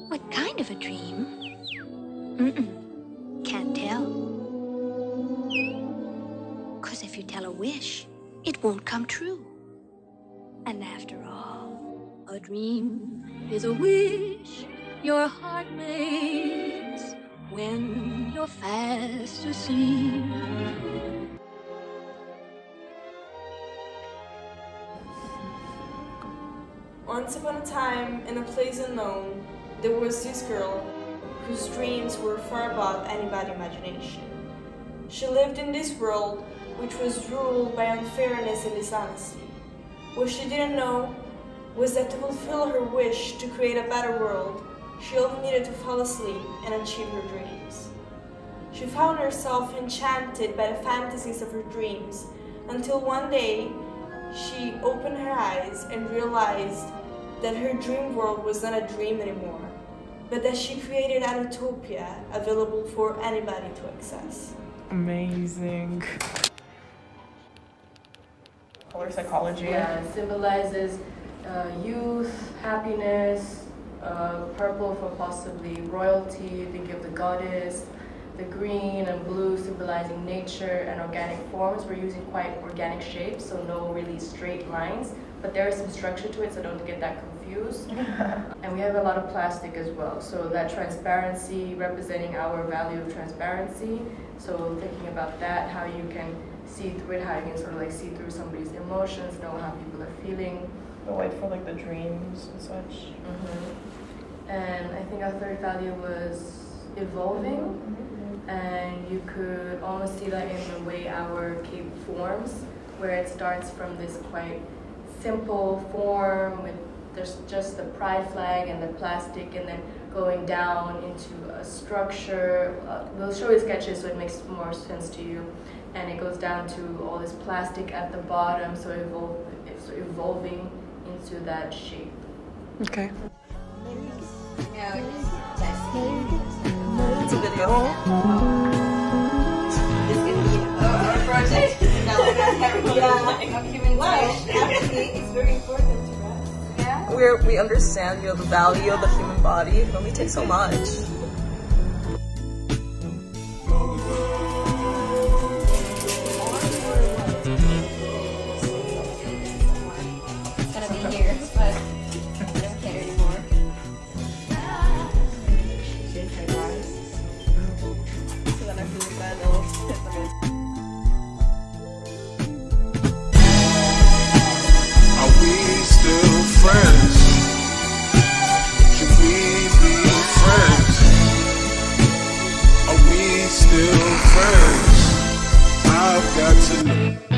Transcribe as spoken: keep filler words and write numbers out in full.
What kind of a dream? Mm-mm. Can't tell. 'Cause if you tell a wish, it won't come true. And after all, a dream is a wish your heart makes when you're fast asleep. Once upon a time, in a place unknown, there was this girl whose dreams were far above anybody's imagination. She lived in this world which was ruled by unfairness and dishonesty. What she didn't know was that to fulfill her wish to create a better world, she only needed to fall asleep and achieve her dreams. She found herself enchanted by the fantasies of her dreams until one day she opened her eyes and realized that her dream world was not a dream anymore, but that she created an utopia available for anybody to access. Amazing. Color psychology. Yeah, it symbolizes uh, youth, happiness, uh, purple for possibly royalty, think of the goddess, the green and blue symbolizing nature and organic forms. We're using quite organic shapes, so no really straight lines, but there is some structure to it, so don't get that confused. And we have a lot of plastic as well, so that transparency representing our value of transparency. So thinking about that, how you can see through it, how you can sort of like see through somebody's emotions, know how people are feeling. The white for like the dreams and such. Mm-hmm. And I think our third value was evolving. Mm-hmm. And you could almost see that in the way our cape forms, where it starts from this quite simple form with there's just the pride flag and the plastic, and then going down into a structure. Uh, we'll show you sketches so it makes more sense to you. And it goes down to all this plastic at the bottom, so, evol so evolving into that shape. Okay. It's a video. It's gonna be a project. Now we're gonna have a human life. Actually, it's very important to us. Yeah. We're we understand, you know, the value of the human body. It only takes so much. It's gonna be here, but I don't care anymore. Are we still friends? Can we be friends? Are we still friends? I've got to know.